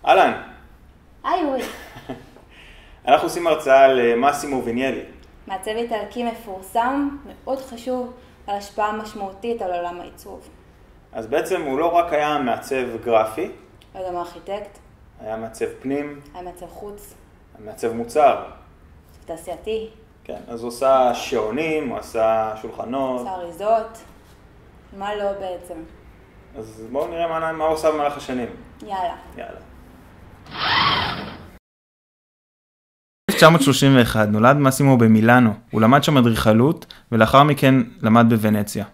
אהלן. היי אורי. אנחנו עושים הרצאה על מסימו ויניאלי. מעצב איטלקי מפורסם, מאוד חשוב, על השפעה משמעותית על עולם העיצוב. אז בעצם הוא לא רק היה מעצב גרפי, היה גם ארכיטקט, היה מעצב פנים, היה מעצב חוץ, היה מעצב מוצר. תעשייתי, כן, אז הוא עשה שעונים, הוא עשה שולחנות. עשה אריזות, מה לא בעצם. אז בואו נראה מה הוא עושה במהלך השנים. יאללה. 1931 נולד מסימו במילאנו. הוא למד שם אדריכלות ולאחר מכן למד בוונציה.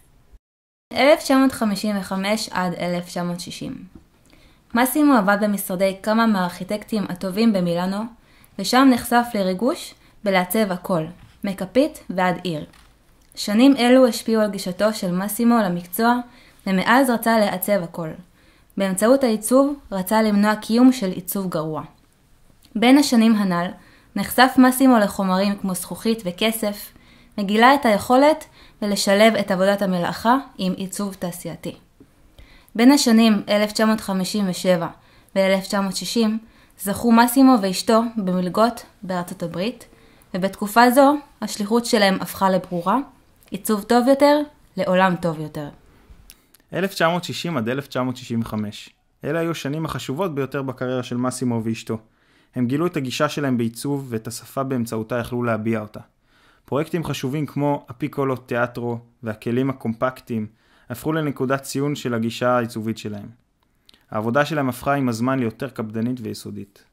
1955 עד 1960. מסימו עבד במשרדי כמה מהארכיטקטים הטובים במילאנו, ושם נחשף לריגוש בלעצב הכל, מקפית ועד עיר. שנים אלו השפיעו על גישתו של מסימו למקצוע, ומאז רצה לעצב הכל. באמצעות העיצוב רצה למנוע קיום של עיצוב גרוע. בין השנים הנ"ל נחשף מסימו לחומרים כמו זכוכית וכסף, מגילה את היכולת ולשלב את עבודת המלאכה עם עיצוב תעשייתי. בין השנים 1957 ו-1960 זכו מסימו ואשתו במלגות בארצות הברית, ובתקופה זו השליחות שלהם הפכה לברורה, עיצוב טוב יותר לעולם טוב יותר. 1960 עד 1965. אלה היו השנים החשובות ביותר בקריירה של מסימו ואשתו. הם גילו את הגישה שלהם בעיצוב ואת השפה באמצעותה יכלו להביע אותה. פרויקטים חשובים כמו הפיקולו תיאטרו והכלים הקומפקטיים הפכו לנקודת ציון של הגישה העיצובית שלהם. העבודה שלהם הפכה עם הזמן ליותר קפדנית ויסודית.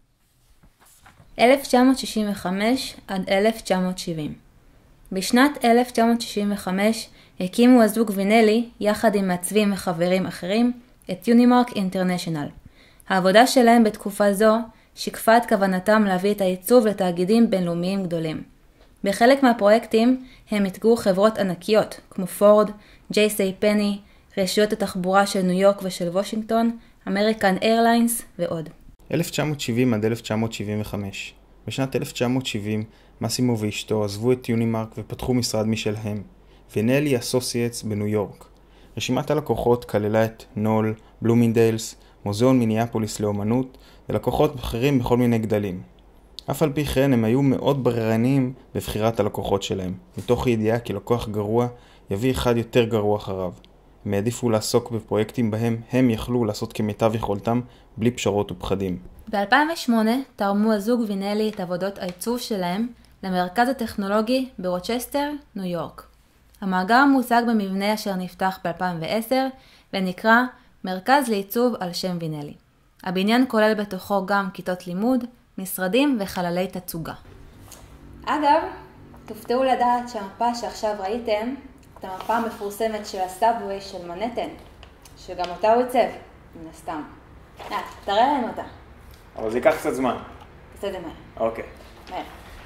1965 עד 1970. בשנת 1965 הקימו הזוג וינלי יחד עם מעצבים וחברים אחרים את יונימרק אינטרנשיונל. העבודה שלהם בתקופה זו שיקפה את כוונתם להביא את העיצוב לתאגידים בינלאומיים גדולים. בחלק מהפרויקטים הם התגרו חברות ענקיות כמו פורד, ג'יי.סיי פני, רשויות התחבורה של ניו יורק ושל וושינגטון, אמריקן איירליינס ועוד. 1970 עד 1975. בשנת 1970 מסימו ואשתו עזבו את יונימרק ופתחו משרד משלהם, וינלי אסוסייטס בניו יורק. רשימת הלקוחות כללה את נול, בלומינדיילס, מוזיאון מיניאפוליס לאומנות ולקוחות אחרים בכל מיני גדלים. אף על פי כן הם היו מאוד בררניים בבחירת הלקוחות שלהם, מתוך ידיעה כי לקוח גרוע יביא אחד יותר גרוע אחריו. הם העדיפו לעסוק בפרויקטים בהם הם יכלו לעשות כמיטב יכולתם בלי פשרות ופחדים. ב-2008 תרמו הזוג וינלי את עבודות העיצוב שלהם למרכז הטכנולוגי ברוצ'סטר, ניו יורק. המאגר מוצג במבנה אשר נפתח ב-2010 ונקרא מרכז לעיצוב על שם וינלי. הבניין כולל בתוכו גם כיתות לימוד, משרדים וחללי תצוגה. אגב, תופתעו לדעת שהמפה שעכשיו ראיתם, את המפה המפורסמת של הסאבווי של מנהטן, שגם אותה הוא עיצב, מן הסתם. תראה להם אותה. אבל זה ייקח קצת זמן. בסדר מהר. אוקיי. מהר.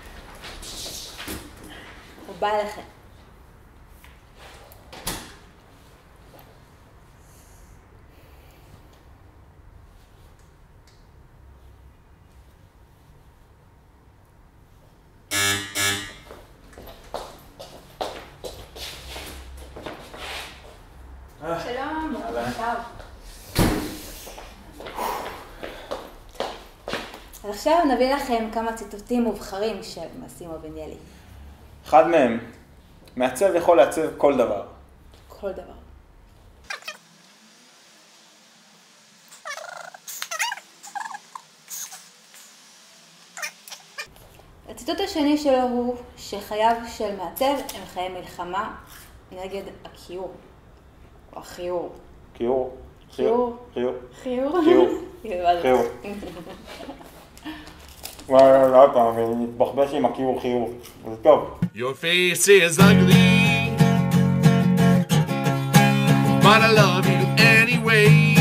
הוא בא אליכם. שלום, עכשיו. אז עכשיו נביא לכם כמה ציטוטים מובחרים של מסימו ויניאלי. אחד מהם, מעצב יכול לעצב כל דבר. כל דבר. הציטוט השני שלו הוא שחייו של מעצב הם חיי מלחמה נגד הכיעור. או החיור. כיעור. כיעור. חיור. חיור. חיור. חיור. וואי, פעם, אני מתבחבש עם הכיעור חיור. זה טוב. Your face is ugly, but I love you anyway.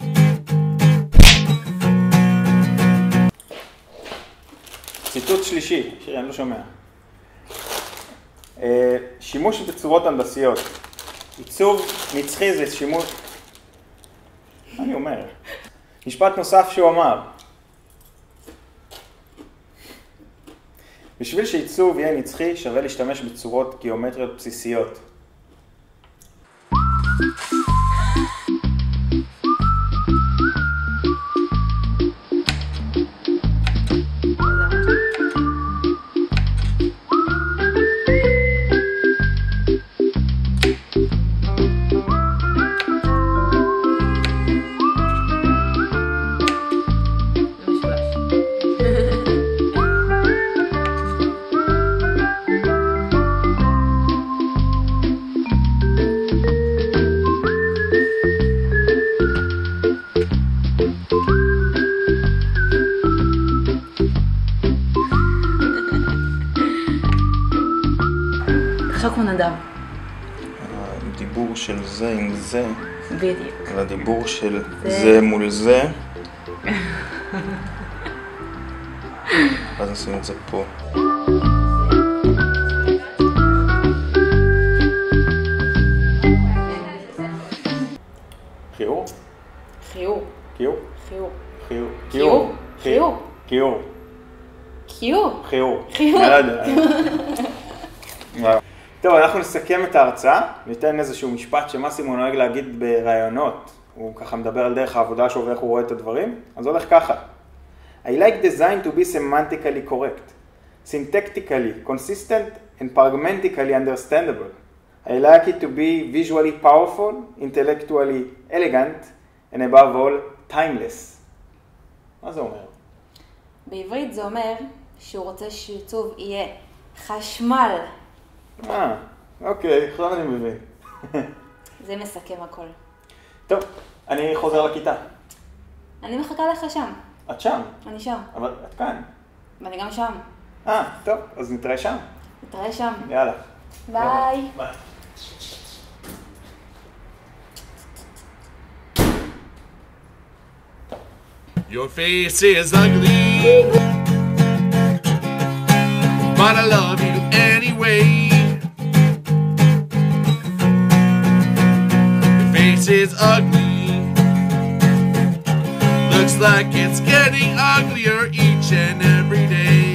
ציטוט שלישי, שירי, אני לא שומע. שימוש בצורות הנדסיות. עיצוב נצחי זה שימוש... מה אני אומר? משפט נוסף שהוא אמר. בשביל שעיצוב יהיה נצחי, שווה להשתמש בצורות גיאומטריות בסיסיות. תצחוק כמו נדב. הדיבור של זה עם זה, בדיוק. והדיבור של זה מול זה. אז נשים את זה פה. חיור? חיור. חיור? חיור. חיור. חיור. חיור. חיור. חיור. חיור. חיור. טוב, אנחנו נסכם את ההרצאה, ניתן איזשהו משפט שמאסימו נוהג להגיד ברעיונות. הוא ככה מדבר על דרך העבודה שלו ואיך הוא רואה את הדברים, אז הולך ככה. I like design to be semantically correct, syntactically consistent and pragmatically understandable. I like it to be visually powerful, intellectually elegant, and above all, timeless. מה זה אומר? בעברית זה אומר שהוא רוצה שעיצוב יהיה חשמל. אוקיי, עכשיו אני מבין. זה מסכם הכל. טוב, אני חוזר לכיתה. אני מחכה לך שם. את שם? אני שם. אבל את כאן. ואני גם שם. טוב, אז נתראה שם. נתראה שם. יאללה. ביי. ביי. Your face is ugly, but I love you anyway. Your face is ugly, looks like it's getting uglier each and every day.